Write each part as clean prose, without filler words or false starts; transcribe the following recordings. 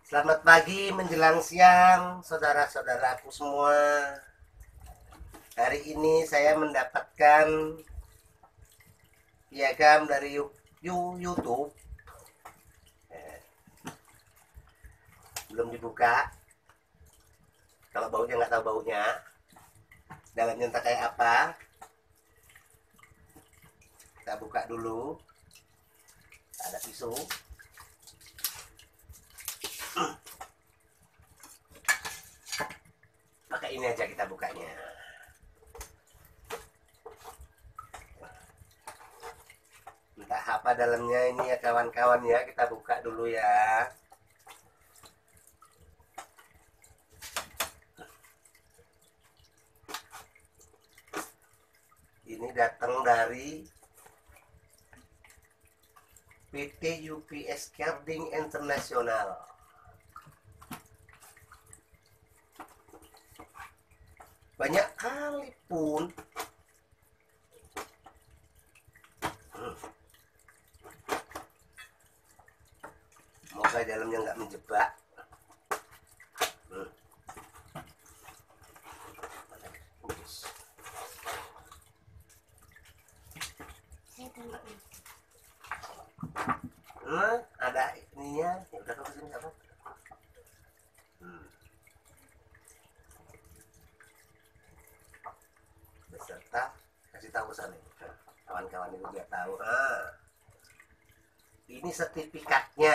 Selamat pagi menjelang siang, saudara-saudaraku semua. Hari ini saya mendapatkan piagam dari YouTube. Belum dibuka. Kalau baunya nggak tahu baunya. Dalamnya entah kayak apa. Kita buka dulu. Ada tisu. Pakai ini aja kita bukanya. Entah apa dalamnya ini ya kawan-kawan ya. Kita buka dulu ya. Ini datang dari PT UPS Carding Internasional. Banyak kali pun semoga dalamnya nggak menjebak. Ada ininya. Ya udah kau kesini apa? Beserta kasih tahu sana kawan-kawan itu biar tahu. Ini sertifikatnya.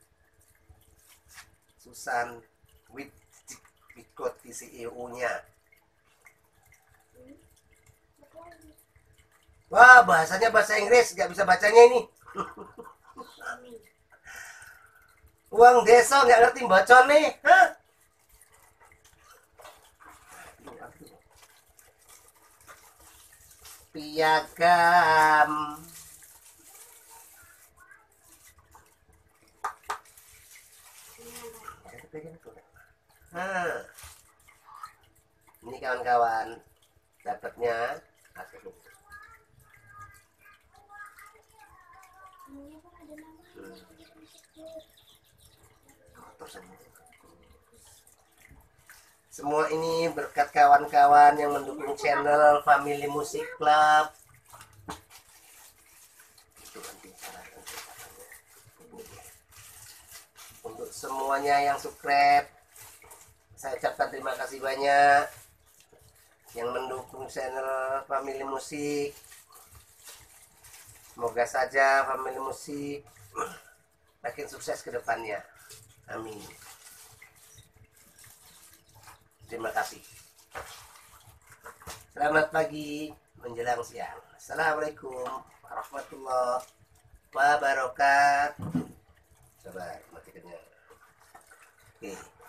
Susan with code TCEU-nya. Wah, bahasanya bahasa Inggris, nggak bisa bacanya ini. Uang desa nggak ngerti bacaan nih. Hah? Piagam. Ini kawan-kawan dapatnya semua ini berkat kawan-kawan yang mendukung channel Family Music Club. Untuk semuanya yang subscribe, saya ucapkan terima kasih banyak. Yang mendukung channel Family Music, semoga saja Family Music makin sukses ke depannya. Amin. Terima kasih. Selamat pagi menjelang siang. Assalamualaikum warahmatullahi wabarakatuh. Sabar, matikannya. Oke.